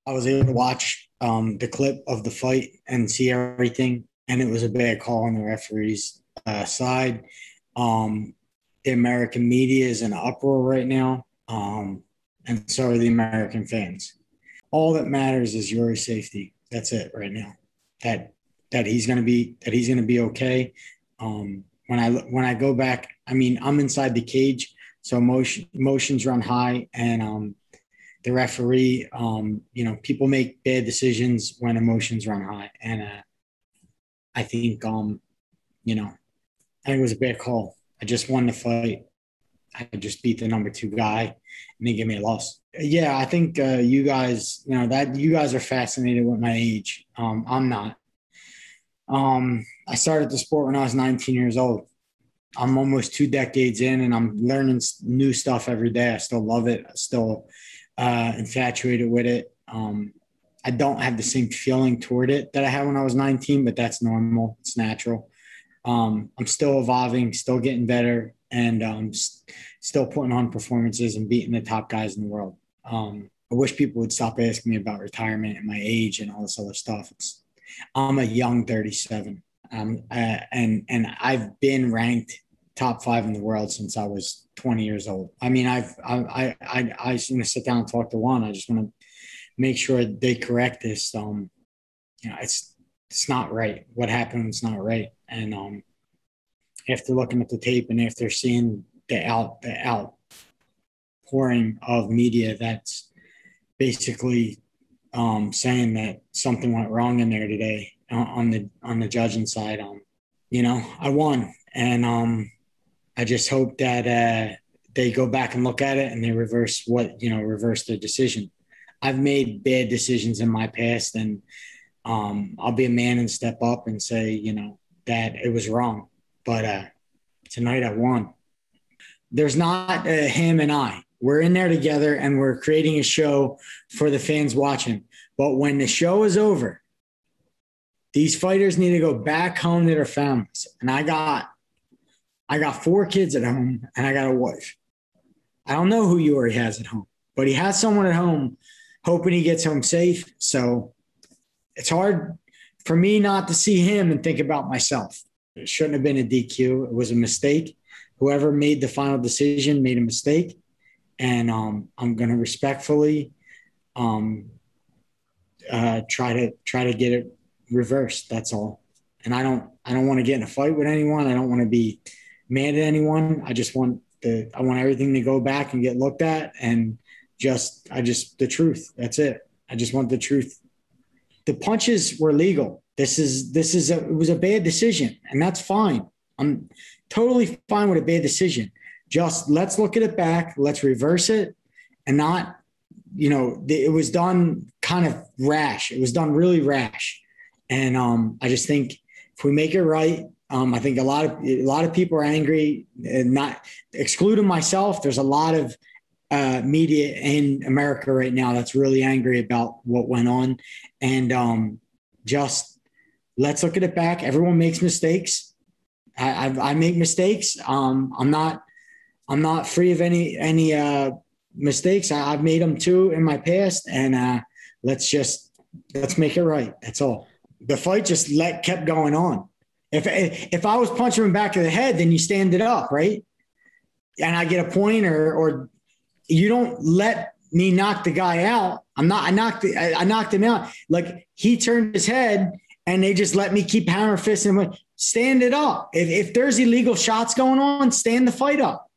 I was able to watch the clip of the fight and see everything, and it was a bad call on the referee's side. The American media is in an uproar right now, and so are the American fans. All that matters is your safety. That's it right now. That he's going to be okay. When I go back, I mean, I'm inside the cage, so emotions run high, and the referee, people make bad decisions when emotions run high, and I think I think it was a bad call. I just won the fight. I just beat the number 2 guy, and they give me a loss. Yeah, I think you guys, you guys are fascinated with my age. I'm not. I started the sport when I was 19 years old. I'm almost 2 decades in, and I'm learning new stuff every day. I still love it. I still infatuated with it. I don't have the same feeling toward it that I had when I was 19, but that's normal. It's natural. I'm still evolving, still getting better, and still putting on performances and beating the top guys in the world. I wish people would stop asking me about retirement and my age and all this other stuff. I'm a young 37, and I've been ranked top 5 in the world since I was 20 years old. I mean, I just want to sit down and talk to one. I just want to make sure they correct this. It's not right. What happened was not right. And after looking at the tape and after seeing the outpouring of media that's basically saying that something went wrong in there today on the judging side, I won, and I just hope that they go back and look at it and they reverse the decision. I've made bad decisions in my past, and I'll be a man and step up and say, that it was wrong. But tonight I won. There's not him and I. We're in there together, and we're creating a show for the fans watching. But when the show is over, these fighters need to go back home to their families. And I got 4 kids at home, and I got a wife. I don't know who Iuri has at home, but he has someone at home hoping he gets home safe. So it's hard for me not to see him and think about myself. It shouldn't have been a DQ. It was a mistake. Whoever made the final decision made a mistake. And I'm going to respectfully try to get it reversed. That's all. And I don't want to get in a fight with anyone. I don't want to be mad at anyone. I want everything to go back and get looked at, and the truth. That's it. I just want the truth. The punches were legal. It was a bad decision, and that's fine. I'm totally fine with a bad decision. Just let's look at it back. Let's reverse it, and not, it was done kind of rash. It was done really rash. And I just think if we make it right, I think a lot of people are angry, not excluding myself. There's a lot of media in America right now that's really angry about what went on. And just let's look at it back. Everyone makes mistakes. I make mistakes. I'm not free of any mistakes. I've made them too in my past, and let's make it right. That's all. The fight just kept going on. If I was punching him back of the head, then you stand it up, right? And I get a point, or you don't let me knock the guy out. I knocked him out. Like, he turned his head, and they just let me keep hammer fisting him. Stand it up. If there's illegal shots going on, stand the fight up.